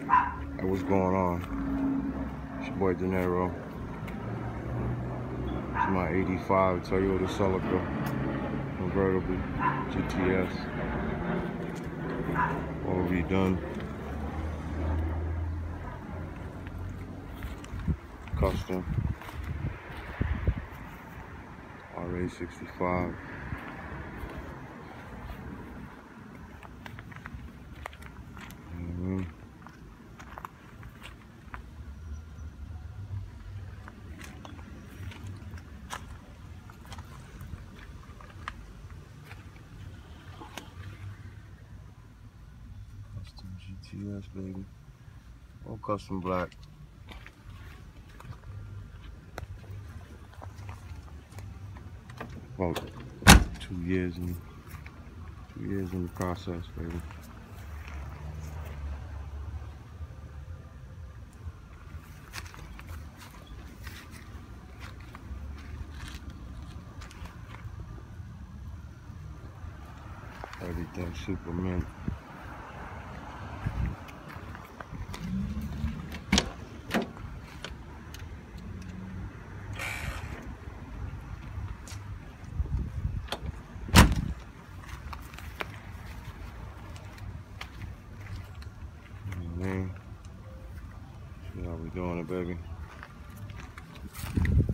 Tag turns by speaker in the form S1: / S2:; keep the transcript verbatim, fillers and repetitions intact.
S1: Hey, what's going on? It's your boy De Niro. It's my eighty-five Toyota Celica convertible G T S. All redone. Custom. R A sixty-five. Mm-hmm. Custom G T S, baby. All custom black. About two years in two years in the process, baby. Everything super mint. Man, see how we doing it, baby.